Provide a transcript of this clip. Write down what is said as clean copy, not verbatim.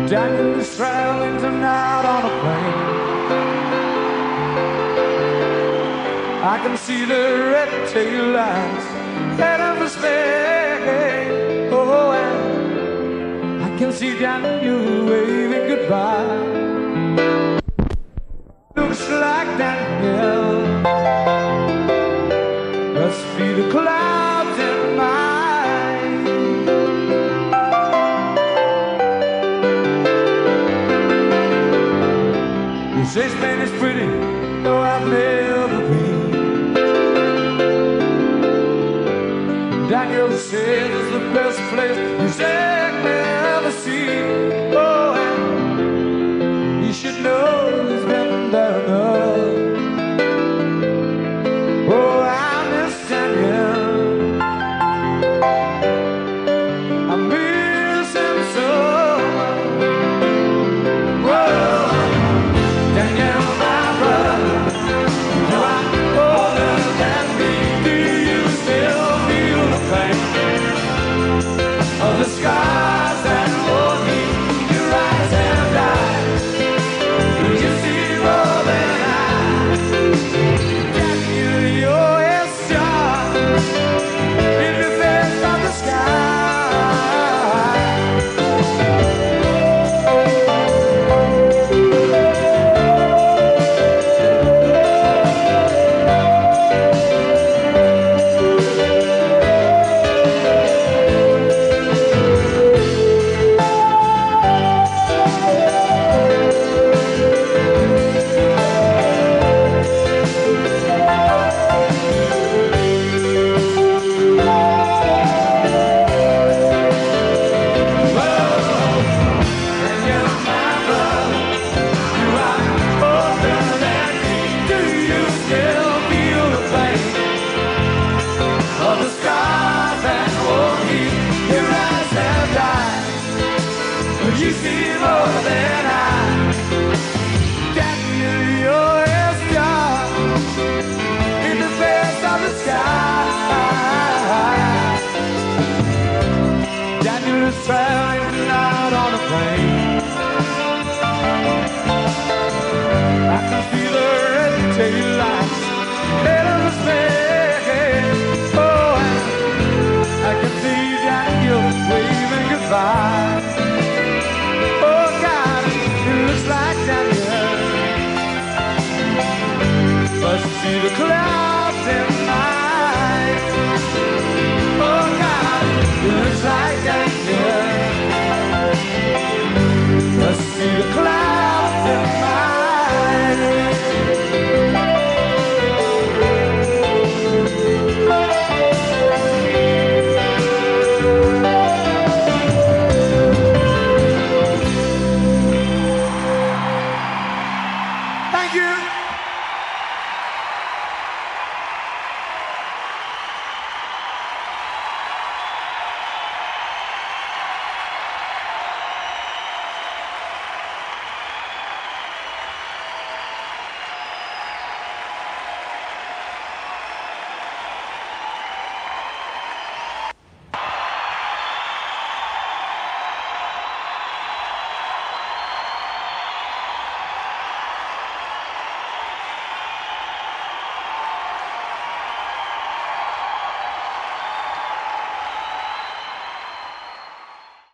Daniel is traveling tonight on a plane. I can see the red tail lights heading for Spain. Oh, and I can see Daniel waving goodbye. Looks like Daniel must be the clouds in mine. You say Spain is pretty, though I've never been. Daniel says it's the best place he's ever seen. Oh, and he should know he's been there enough. Oh, I miss Daniel. I miss him so much. Whoa, Daniel, my brother, you are older than me. Do you still feel the pain of the scars that hold me? You rise and die. Do you see more than I? Daniel, you're a star in the face of the sky. You see more than I. Daniel, you're a star in the face of the sky. Daniel is traveling tonight on a plane. I can see the red tail lights heading for Spain. Oh, and I can see Daniel waving goodbye. Like Daniel, but see the clouds.